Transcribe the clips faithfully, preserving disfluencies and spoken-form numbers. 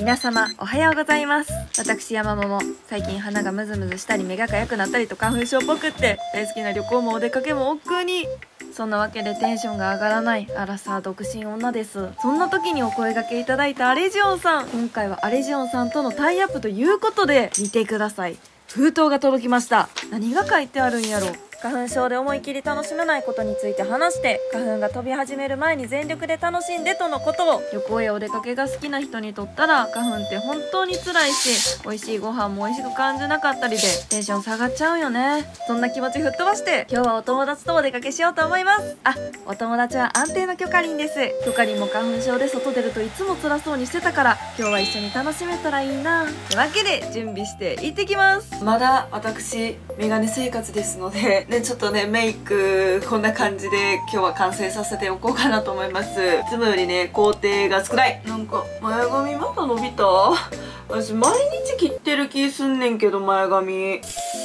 皆様おはようございます。私山桃、最近鼻がムズムズしたり目が痒くなったりと花粉症っぽくって大好きな旅行もお出かけも億劫に。そんなわけでテンションが上がらないアラサー独身女です。そんな時にお声掛けいただいたアレジオンさん、今回はアレジオンさんとのタイアップということで見てください。封筒が届きました。何が書いてあるんやろ。花粉症で思い切り楽しめないことについて話して、花粉が飛び始める前に全力で楽しんでとのことを。旅行やお出かけが好きな人にとったら花粉って本当に辛いし、美味しいご飯も美味しく感じなかったりでテンション下がっちゃうよね。そんな気持ち吹っ飛ばして今日はお友達とお出かけしようと思います。あ、お友達は安定のキョカリンです。キョカリンも花粉症で外出るといつも辛そうにしてたから、今日は一緒に楽しめたらいいなってわけで準備して行ってきます。まだ私メガネ生活ですのでね、ちょっとねメイクこんな感じで今日は完成させておこうかなと思います。いつもよりね工程が少ない。なんか前髪まだ伸びた。私毎日切ってる気すんねんけど前髪。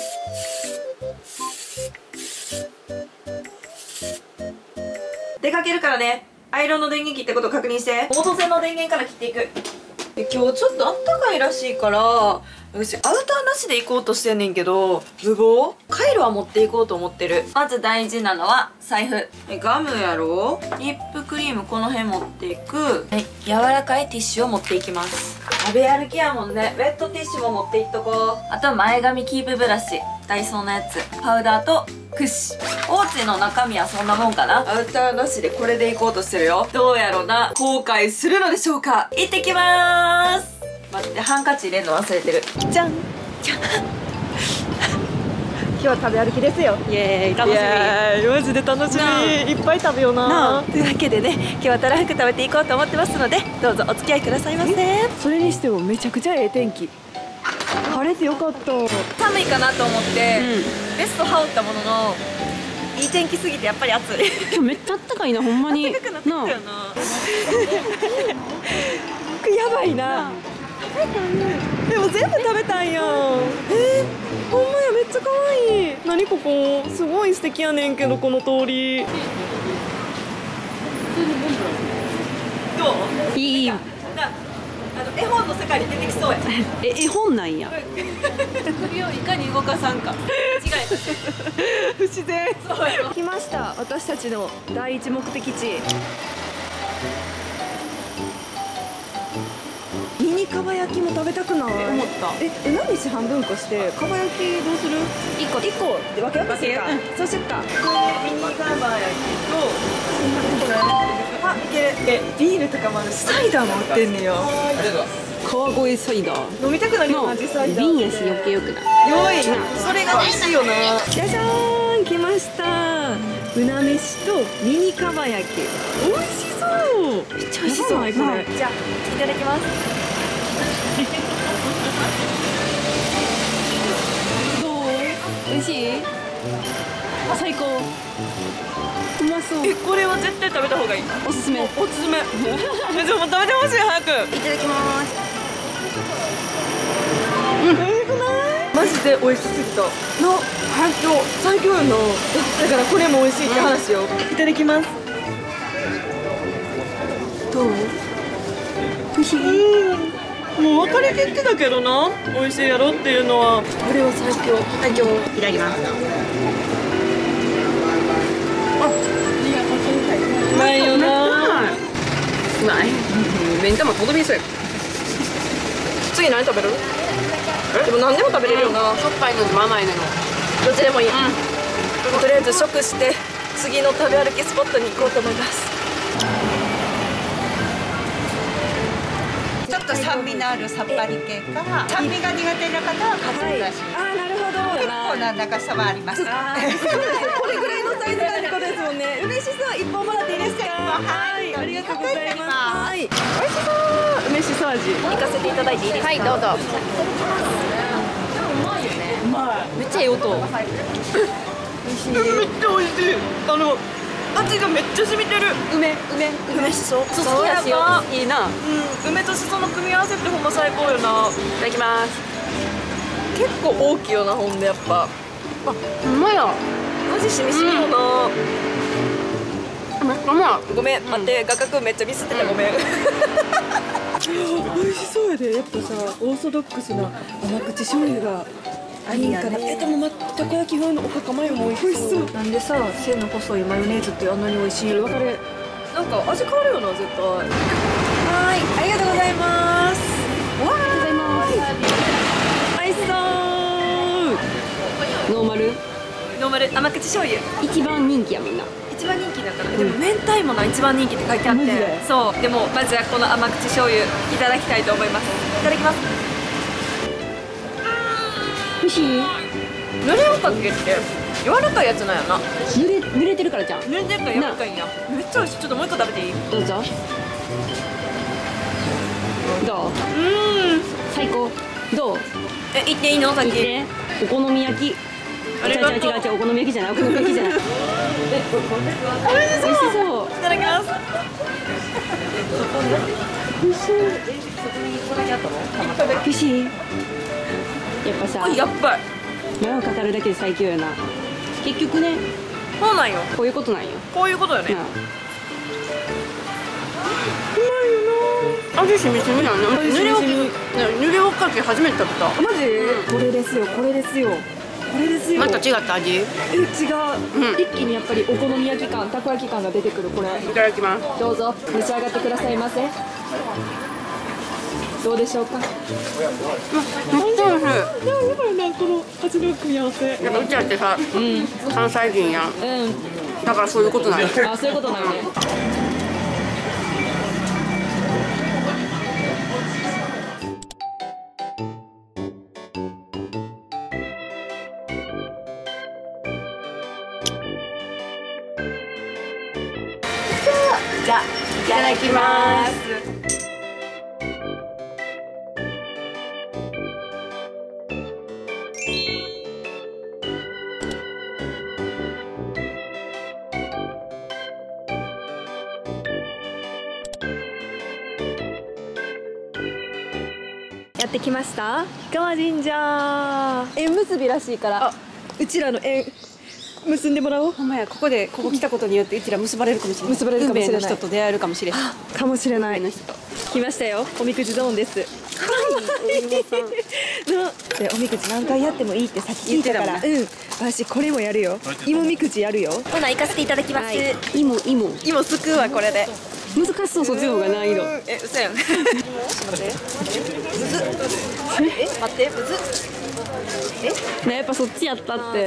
出かけるからね、アイロンの電源切ったことを確認して。元線の電源から切っていく。で今日ちょっとあったかいらしいから私アウターなしで行こうとしてんねんけど、無謀。カイロは持っていこうと思ってる。まず大事なのは財布。ガムやろ、リップクリームこの辺持っていく。はい、柔らかいティッシュを持っていきます。食べ歩きやもんね。ウェットティッシュも持っていっとこう。あと前髪キープブラシ、ダイソーのやつ、パウダーとクッシュ。ポーチの中身はそんなもんかな。アウターなしでこれで行こうとしてるよ。どうやろな、後悔するのでしょうか。行ってきまーす。待って、ハンカチ入れるの忘れてる。じゃんじゃん今日は食べ歩きですよ。イエーイ、楽しみ。イエーイ、マジで楽しみ。いっぱい食べような。というわけでね、今日はたらふく食べていこうと思ってますので、どうぞお付き合いくださいませ。それにしてもめちゃくちゃええ天気。晴れてよかった。寒いかなと思って、うん、ベスト羽織ったもののいい天気すぎてやっぱり暑い。 今日めっちゃあったかいな、ほんまに。 暖かくなってきたよな。やばいな。食べたね。でも全部食べたんやん。えー、ほんまや、めっちゃ可愛い。何ここ、すごい素敵やねんけどこの通り。どう？ いいよ。 あの絵本の世界に出てきそうや。 え、絵本なんや。 首をいかに動かさんか。違い。不自然。そう来ました。私たちの第一目的地。ミニかば焼きも食べたくない？思った。え、え、何し半分こしてかば焼きどうする？一個一個で分け分けするか。そうしよっか。ミニかば焼きと。あ、いける。え、ビールとかもあるし、サイダーも売ってんねよ。 川越サイダー。 飲みたくなるよな、実際。 瓶やし余計よくない。 よい。それが美味しいよな。じゃじゃーん、来ました。うな飯とミニかば焼き。美味しそう。めっちゃ美味しそう。これ。じゃあ、いただきます。どう？美味しい？最高。うまそう。え、これは絶対食べた方がいい。おすすめ。おすすめ。え、でも食べてほしい、早く。いただきます。うん。美味しくない？マジで美味しすぎた。の最強、最強よな。だからこれも美味しいって話よ。いただきます。どう？美味しい。もう分かりきってたけどな、美味しいやろっていうのは。これは最強、最強。いただきます。うまいよな。 うまい。目ん玉とどめそうや。 次何食べる？でも何でも食べれるよな。 しょっぱいのと甘いの。 どっちでもいい。とりあえず食して次の食べ歩きスポットに行こうと思います。 ちょっと酸味のあるさっぱり系か、酸味が苦手な方はかつおだし。 ああ、なるほど。 結構な長さはあります。 これぐらいのサイズ感ってことですもんね。嬉しそう。一本もらっていいですか？はい、ありがとうございます。はい、美味しそう。梅しそ味行かせていただいていいですか？はい、どうぞ。うまいよね。うまい。めっちゃいい音。美味しい。めっちゃ美味しい。あの味がめっちゃ染みてる。梅、梅、梅しそ。そうやば。いいな。うん、梅としその組み合わせってほんま最高よな。いただきます。結構大きいよな、ほんでやっぱ。あ、ほんまや。味しみしみよな。ごめん、待って、画角めっちゃミスってた、ごめん。 美味しそうやで。やっぱさオーソドックスな甘口醤油がいいんかな。えでもまたこ焼き風のおかかマヨも美味しそう。なんでさ線の細いマヨネーズってあんなに美味しいの？分かる。なんか味変わるよな絶対。はいありがとうございます。わありがとうございます。美味しそう。 ノーマルノーマル甘口醤油一番人気やもんな。 一番人気だから、でも明太もな一番人気って書いてあって、そうでもまずはこの甘口醤油いただきたいと思います。いただきます。 美味しい。 濡れおかけって柔らかいやつなんやな。 濡れ濡れてるからじゃん。 濡れてるから柔らかいんや。めっちゃ美味しい。ちょっともう一個食べていい？ どうぞ。どう？ うーん最高。どう？ え言っていいの？さっきいいね。お好み焼き。 ありがとう。 違う違う違うお好み焼きじゃないお好み焼きじゃない。 美味しそう。 美味しそう。 いただきます。 美味しい。美味しい。やっぱさ、 やっぱり前を語るだけで最強やな。結局ね、 そうなんよ。 こういうことなんよ。 こういうことよね。 なあ味しみしみやな。濡れおかけ濡れおかけ初めて食べた。マジ？これですよこれですよこれですよ。 また違った味。 え違う、 うん、 一気にやっぱりお好み焼き感たこ焼き感が出てくる。これいただきます。 どうぞ召し上がってくださいませ。どうでしょうか。 めっちゃ美味しい。 やばいなこの味の組み合わせ。 やっぱうちらってさ、うん、関西人やん。 うんだからそういうことなんや。 あそういうことなんよね。じゃあいただきます。やってきました氷川神社。縁結びらしいからうちらの縁結んでもらおう。 ほんまや、ここでここ来たことによってうちら結ばれるかもしれない。 結ばれるかもしれない。 運命の人と出会えるかもしれない。 かもしれない。 運命の人来ましたよ。おみくじゾーンです。でおみくじ何回やってもいいってさっき言ってたから、うん。私これもやるよ。芋みくじやるよ。ほな行かせていただきます。 芋芋芋すくうわこれで。 難しそうそっちの方が難易度。 え嘘やん。待って。むず。え待ってむず。えねやっぱそっちやったって。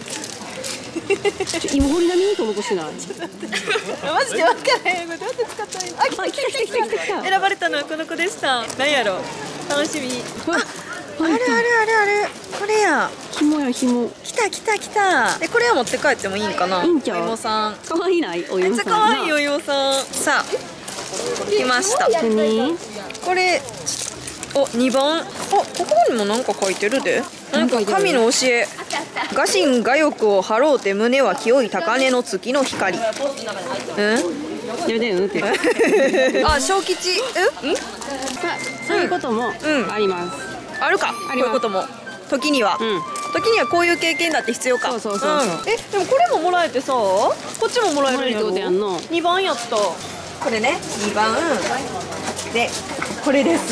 芋掘り並みにと残してない。 マジで分からへん。どうやって使ったらいいの？あ、来た来た来た来た来た。選ばれたのはこの子でした。何やろ。楽しみ。あ、あれあれあれあれ。これや。 紐や紐。 来た来た来た。でこれは持って帰ってもいいんかな。 いいんちゃう。 お芋さん。 可愛いない。お芋さん。 めっちゃ可愛いお芋さん。さあ来ました。 何？ これおにばん。あここにもなんか書いてるで。なんか神の教え。我心我欲を張ろうて胸は清い高嶺の月の光。うん？ やめてよって。 あ小吉。うん？ そういうこともあります。 あるか。こういうことも時には。時にはこういう経験だって必要か。 そうそうそうそう。 えでもこれももらえてさ、こっちももらえるんやろ。にばんやった。これねにばんでこれです。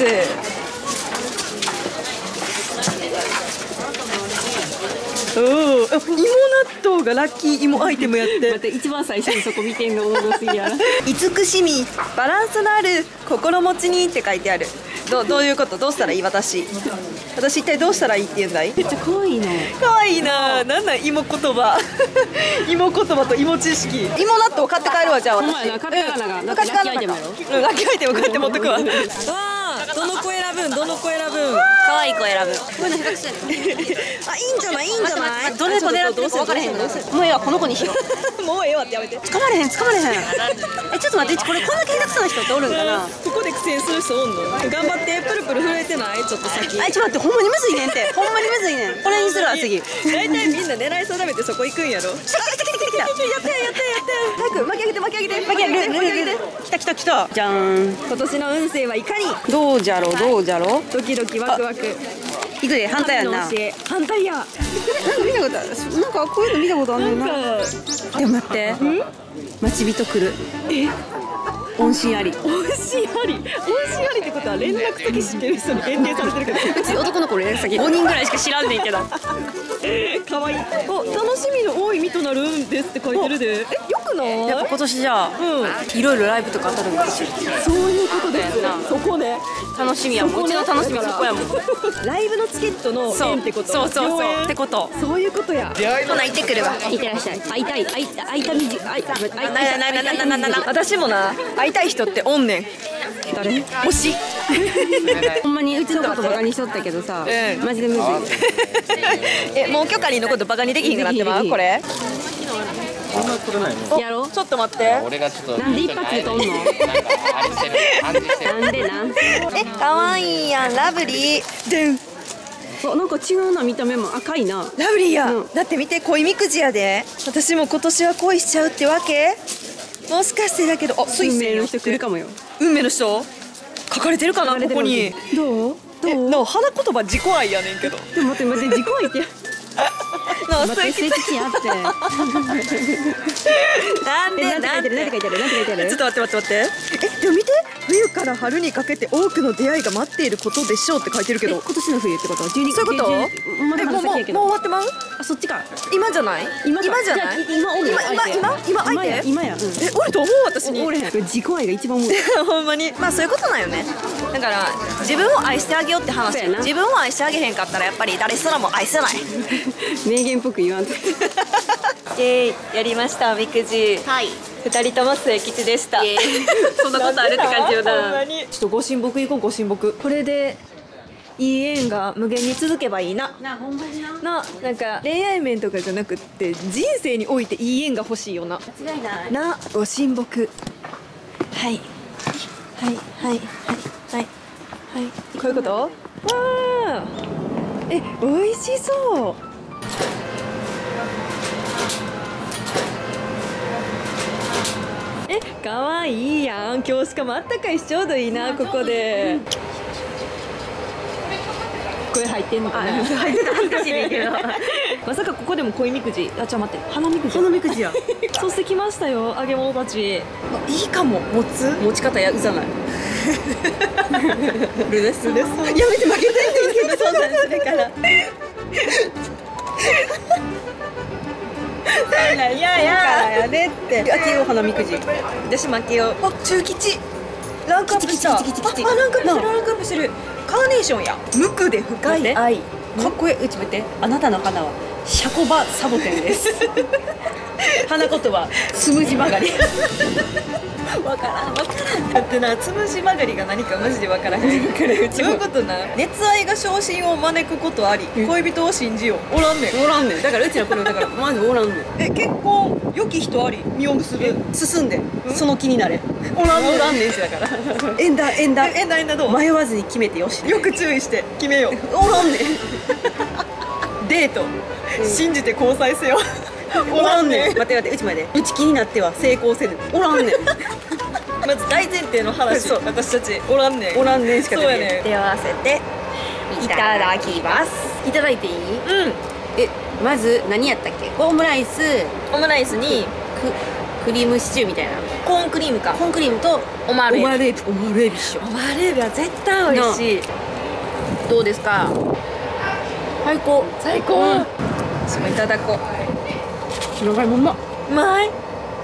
おお、芋納豆がラッキー芋アイテムやって。 待って一番最初にそこ見てんのおもろすぎや。 慈しみバランスのある心持ちにって書いてある。どうどういうこと？どうしたらいい？私私一体どうしたらいいって言うんだい？ めっちゃ可愛いな。 可愛いな。なんなん芋言葉。芋言葉と芋知識。芋納豆買って帰るわじゃあ私。 ほんまやな。買ってかながラッキーアイテムやろ。 うんラッキーアイテム買って持ってくわ。わあどの子選ぶんどの子選ぶん。 可愛い子選ぶ。こういうの下手くそやな。 あいいんじゃないいいんじゃない。 どれ子狙ってるか分からへんの。もうええわこの子にしよう。もうええわってやめて。 捕まれへん捕まれへん。えちょっと待ってこれこんだけ下手くそな人っておるんかな。 ここで苦戦する人おんの？頑張ってプルプル震えてない？ちょっと先。 あちょっと待ってほんまにむずいねんってほんまにむずいねん。これにするわ次。 大体みんな狙い定めてそこ行くんやろ。来た来た来た来た。やってやってやって早く巻き上げて巻き上げて巻き上げて巻き上げて。 来た来た来た。じゃーん。 今年の運勢はいかに？ どうじゃろどうじゃろ。 ドキドキワクワク。 いくで反対やんな。 反対や。 なんか見たことある。なんかこういうの見たことあるんだな。でも待って。待ち人来る。 え？ 音信あり。 音信あり音信ありってことは連絡先知ってる人に限定されてるけどうち男の子の連絡先ごにんぐらいしか知らんねんけど。 かわいい。お、楽しみの多い身となるんですって書いてるで。え、よくないやっぱ今年じゃあ、 うん、 いろいろライブとか当たるんかしら。 そういうことですよ。そこね。 楽しみやもん。うちの楽しみそこやもん。 ライブのチケットのそう縁ってこと。 そうそうそう共演ってこと。 そういうことや。 ほな行ってくるわ。 いってらっしゃい。会いたい、会いたい、会いたみじ、会いたい、会いたい、 なななななななな。 私もな、会いたい人っておんねん。 誰？ 推し。 ほんまにうちのことバカにしとったけどさ、マジでむずい。 え、もう許可りのことバカにできひんくなってまうこれ。 そんな取れないの？ やろう。 ちょっと待って。 俺がちょっとなんで一発で撮んの？ なんかあれしてる感じしてる。 なんでなん？ え、可愛いやん、ラブリー。でん。 あ、なんか違うな、見た目も赤いな。 ラブリーや、 うんだって見て、恋みくじやで。私も今年は恋しちゃうってわけ。もしかしてだけど、あ、水運星命の人来るかもよ。 運命の人書かれてるかな、ここに。 どう？どえ、 う？ な、花言葉自己愛やねんけど。 でも待って待って、自己愛って。 な、 待って、スイッチやって。 なんで、 え、なんて書いてる、なんて書いてる、なんて書いてる。 ちょっと待って待って待って。え、でも見て、冬から春にかけて多くの出会いが待っていることでしょうって書いてるけど。 今年の冬ってこと？じゅうにそういうこと？ まだえ、もうもうもうまだ先やけど。 終わってまう？ あ、そっちか。 今じゃない？ 今かじゃない？ じゃあ今おるよ今今相手今今相手？ 今や、今や。うん。 え、おると思う私に。 おれへん。自己愛が一番重い。 ほんまに。まあそういうことなんよね。だから自分を愛してあげようって話。 そうやな自分を愛してあげへんかったらやっぱり誰すらも愛せない。 名言っぽく言わんと。 イエーイ、やりましたみくじ。 はい。 二人とも末吉でした。 そんなことあるって感じよほんな。 まに。ちょっとご神木行こう、ご神木。これでいい縁が無限に続けばいいな。 な、ほんまにな。 な、なんか恋愛面とかじゃなくって人生においていい縁が欲しいよな。 間違いない。 な、ご神木。はいはいはいはいはいはい。こういうこと？わあ。え、美味しそう。え、可愛いやん。今日しかもあったかいしちょうどいいな、ここで。これ入ってんのかな。 入ってた、恥ずかしいねんけど。 まさかここでも恋みくじ。あ、ちょっと待って、花みくじ。 花みくじや。 そして来ましたよ、揚げ物たち。いいかも、持つ。 持ち方やうざない。 ルです。ルです。やめて、負けてんねんけど、そんなんするから。いやいやいややでって。 開けよう花みくじ。 私負けよう。あ、中吉。ランクアップした。あ、 吉吉吉吉吉あ、ランクアップしてる、ランクアップしてる。カーネーションや。無垢で深い愛。 かっこいい。うち見て。あなたの花はシャコバサボテンです。花言葉つむじ曲がり。 わからんわからん。だってな、つむじ曲がりが何かマジでわからへん。どういうことな。熱愛が昇進を招くことあり、恋人を信じよう。おらんねん。 おらんねん。だからうちのこれだからマジおらんねん。 え、結婚良き人あり、実を結ぶ。 進んでその気になれ。 おらんねん。 おらんねんちだから。縁だ縁だ。 え、え、なになどう。 迷わずに決めてよし。 よく注意して決めよう。 おらんねん。 デート、信じて交際せよ。 おらんねん。待って待って、うちまで。うち気になっては成功せぬ。おらんねん。 まず大前提の話。 そう私たちおらんねん。 おらんねんしかそうやねん。手を合わせていただきます。 いただいていい？ うん。 え、まず何やったっけ？オムライス、 オムライスにククリームシチューみたいな。 コーンクリームか。 コーンクリームとオマールエビ。 オマールエビ。オマールエビっしょ。 オマールエビは絶対美味しい。どうですか？ 最高。 最高。私もいただこう。 広がりもうまっ。 うまい。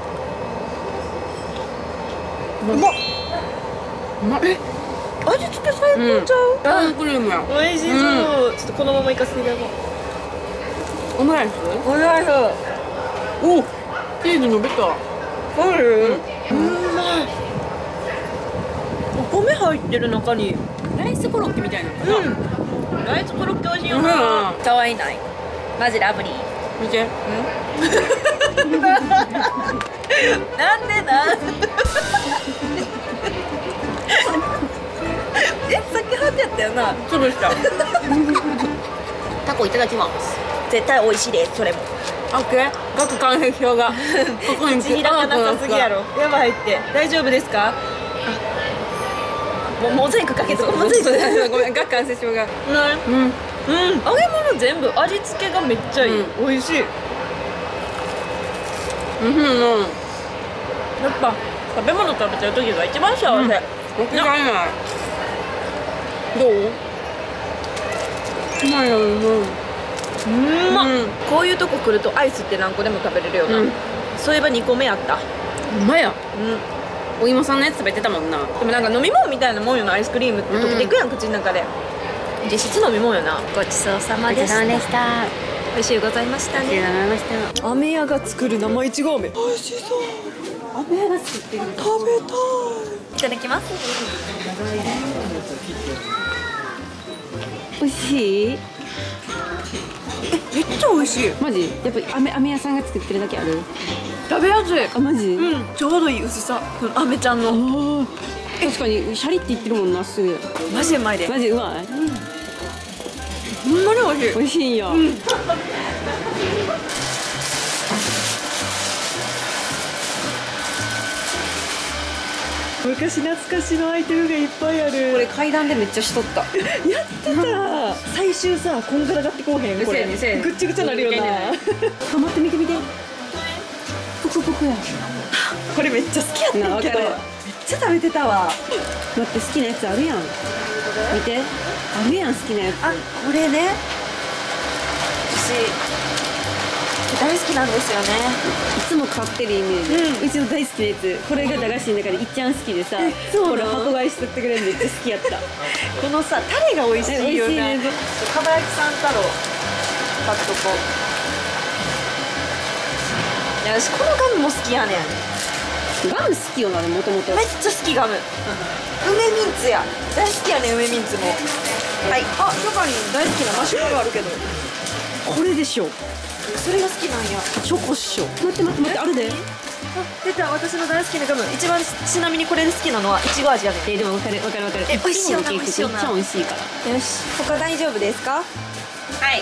うまっ。うまっ。え、 味付け最高ちゃう？ コーンクリームや。 美味しそう。ちょっとこのままいかせていただこオムライス？ う。オムライス。 お、チーズ伸びた。 ある？うまい。お米入ってる中に。 ライスコロッケみたいな。 うん。ライスコロッケ美味しいようんな。可愛いない。マジラブリー。 見て。 なんでな。え、さっきハートやったよな。 潰した。タコいただきます。 絶対美味しいです。それも。 オッケー。各関係表が。ここに口開かなさすぎやろ。やばいって。大丈夫ですか？もうモザイクかけとこ。モザイク。 ごめん、各関係表が。 うん。 うん。 うん、揚げ物全部味付けがめっちゃいい、 う美味しい。 うん。 やっぱ食べ物食べてる時が一番幸せ。 僕が今どう？うまいよ、うんうんまっ、こういうとこ来るとアイスって何個でも食べれるよな、うん、そういえばにこめあった。 うまいや。 うん、 お芋さんのやつ食べてたもんな。 でもなんか飲み物みたいなもんよな、アイスクリームって溶けていくやん、口の中で。実質飲み物よな。ごちそうさまでした。 でした。 美味しゅうございましたね。 ありがとうございました。 飴屋が作る生いちご飴。美味しそう。 飴屋が作ってる。 食べたい。 いただきます。 美味しい？ めっちゃ美味しい。 マジ？やっぱ飴飴屋さんが作ってるだけある？ 食べやすい。 あ、マジ？ うん、ちょうどいい薄さ。飴ちゃんの。 確かにシャリって言ってるもんな、すぐ。 マジうまいで。 マジうまい。 ほんまに美味しい。 美味しいんや。うん、 昔懐かしのアイテムがいっぱいある。 これ階段でめっちゃしとった。 やってた。最終さ、こんがらがってこうへん。これぐっちぐちゃなるよな。 頑張って見てみて。ポクポクや。 これめっちゃ好きやったんけど、めっちゃ食べてたわ。 待って、好きなやつあるやん。見て、あるやん、好きなやつ。 あ、これね。私大好きなんですよね。 いつも買ってるイメージ。うちの大好きなやつ。これが駄菓子の中でいっちゃん好きでさ、これ箱買いしとってくれるのめっちゃ好きやった。 このさ、タレが美味しいよね。かば焼きさん太郎買っとこう。いや、私このガムも好きやねん。 ガム好きよな、もともと。 めっちゃ好きガム。梅ミンツや。大好きやねん、梅ミンツも。はい。あ、中に大好きなマシュマロあるけど。 これでしょ。 それが好きなんや。 チョコっしょ。待って待って待って、あるで。 あ、出た、私の大好きなガム。一番ちなみにこれで好きなのはいちご味やねん。 え、でも分かる分かる分かる。 え、美味しいよな、美味しいよな。 めっちゃ美味しいから。 よし、他大丈夫ですか？ はい。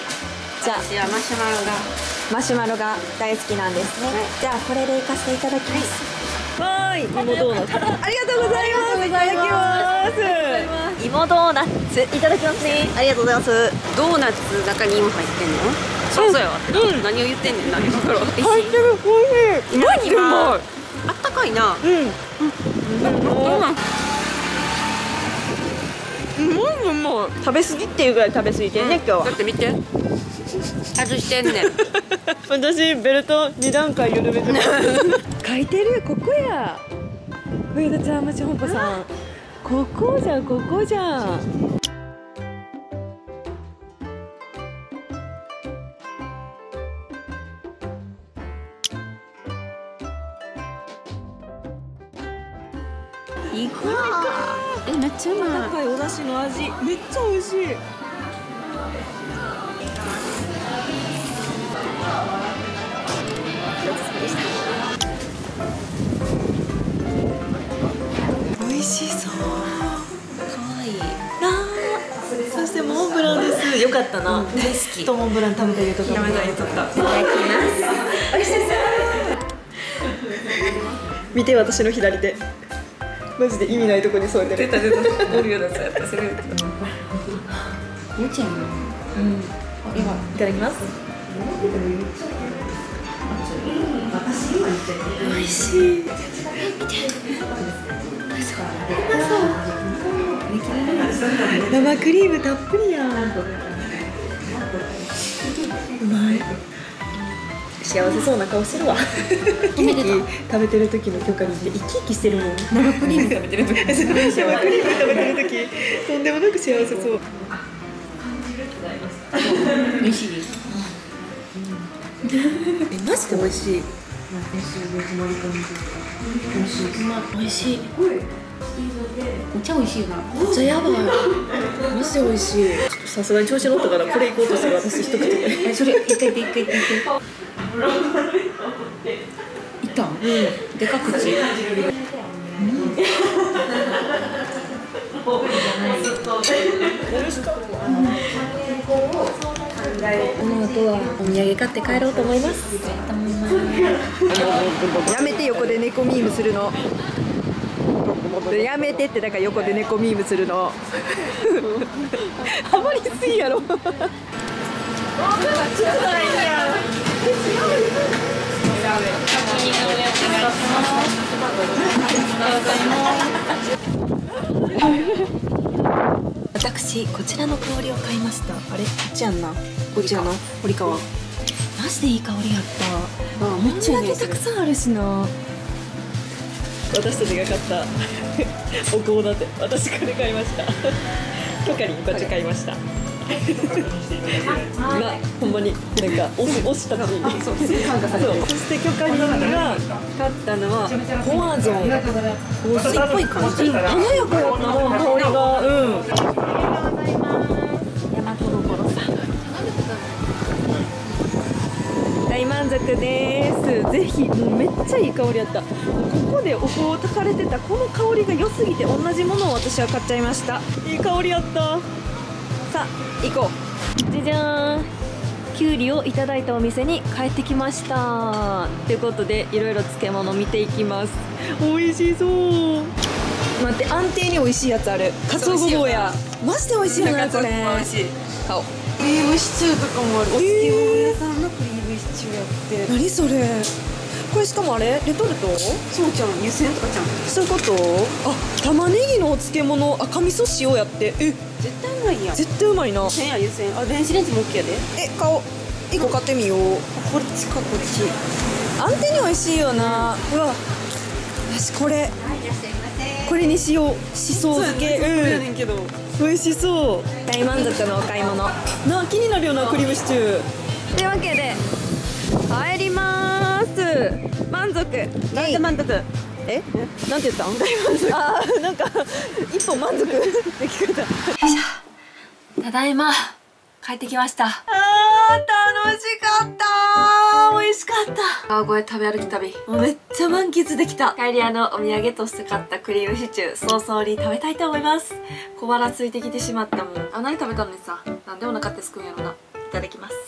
じゃあ、 私はマシュマロがマシュマロが大好きなんですね。はい、じゃあこれでいかせていただきます。 はい、芋ドーナツ。ありがとうございます。いただきます。 芋ドーナツいただきますね。ありがとうございます。 ドーナツ中に芋入ってんの？そうそうよ。何を言ってんねん。何だろう。 入ってる、おいしい。 マジうまい。あったかいな。うん。うん。どうなん？ うん、もう食べ過ぎっていうぐらい食べ過ぎてんね、今日は。 だって見て。外してんねん。 私ベルトに段階緩めてます。書いてる、ここや。上田ちゃん、町本舗さん。ここじゃん、ここじゃん。 いくら。え、めっちゃうまい。 高いお出汁の味、めっちゃ美味しい。美味しそう。 可愛い。 そしてモンブランです。よかったな。 大好き。 とモンブラン食べたりとか。食べたりとか。 いただきます。美味しそう。 見て、私の左手。マジで意味ないとこに添えてる。出た出た。 おるようだったやつ。それ。おいちゃんの。うん。 いただきます。 美味しい。生クリームたっぷりやん。うまい。幸せそうな顔してるわ。ケーキ食べてる時の許可にって生き生きしてるもん。 生クリーム食べてる時。 生クリーム食べてる時、とんでもなく幸せそう。 美味しい。 え、マジで美味しい。 美味しい。めっちゃ美味しいな。 めっちゃやばい。マジで美味しい。さすがに調子乗ったからこれ行こうとする私一口で。 え、それ一回で一回で一回。いったん？うん。でか口。 この後はお土産買って帰ろうと思います。 やめて、横で猫ミームするの。やめてって、だから横で猫ミームするの。ハマりすぎやろ。 私こちらの香りを買いました。あれこっちやんな。こっちやな。堀川。マジでいい香りやった。あ、めっちゃたくさんあるしな。私たちが買ったお香だって。私これ買いました。許可にこっち買いました。がほんまになんか推し推したちにそうそして許可人が買ったのはコアゾン香水っぽい感じ、華やかやったな香りが。うん、大和どころさん大満足です。ぜひもうめっちゃいい香りやった。ここでお香を炊かれてたこの香りが良すぎて同じものを私は買っちゃいました。いい香りやった。さあ行こう。じゃじゃーん、きゅうりをいただいたお店に帰ってきましたということで、いろいろ漬物見ていきます。美味しそう。待って、安定に美味しいやつある。かつおごぼうや。マジで美味しいよなこれ。美味しい。買おう。クリームシチューとかもある。お漬物屋さんのクリームシチューやって。何それ。これしかもあれレトルト？そうちゃん、湯煎とかちゃん。そういうこと？あ、玉ねぎのお漬物、赤味噌塩やって。え、絶対うまいやん。絶対うまいな。せんや湯煎。あ、電子レンジも OK やで。え、買おう。いっこ買ってみよう。こっちかこっち。安定に美味しいよな。うわ。私これ。これにしよう。しそ漬け。うん。美味しそう。大満足のお買い物。な、気になるよなクリームシチュー。というわけで帰ります。満足。なんで満足。え、なんて言ったん？大満足。あー、なんか一歩満足でき方。よいしょ。ただいま帰ってきました。あー、楽しかったー。美味しかった。川越食べ歩き旅、もうめっちゃ満喫できた。帰りあのお土産として買ったクリームシチュー早々に食べたいと思います。小腹空いてきてしまったもん。あ、何食べたのにさ、なんでお腹ってすくんやろな。いただきます。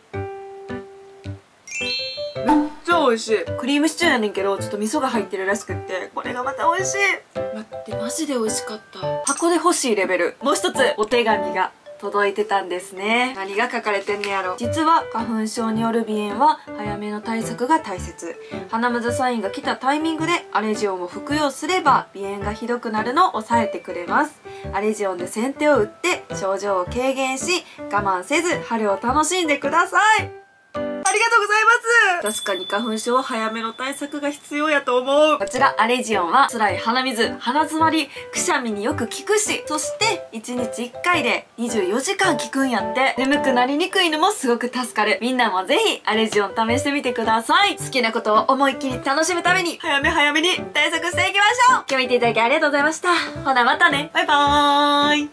めっちゃ美味しい。クリームシチューやねんけど、ちょっと味噌が入ってるらしくって、これがまた美味しい。待って、マジで美味しかった。箱で欲しいレベル。もう一つお手紙が届いてたんですね。何が書かれてんねやろ。実は花粉症による鼻炎は早めの対策が大切。鼻むずサインが来たタイミングでアレジオンを服用すれば鼻炎がひどくなるのを抑えてくれます。アレジオンで先手を打って症状を軽減し、我慢せず春を楽しんでください。ありがとうございます。確かに花粉症は早めの対策が必要やと思う。こちらアレジオンは辛い鼻水、鼻詰まり、くしゃみによく効くし、そしていちにちいっかいでにじゅうよじかん効くんやって。眠くなりにくいのもすごく助かる。みんなもぜひアレジオン試してみてください。好きなことを思いっきり楽しむために早め早めに対策していきましょう。今日見ていただきありがとうございました。ほなまたね。バイバーイ。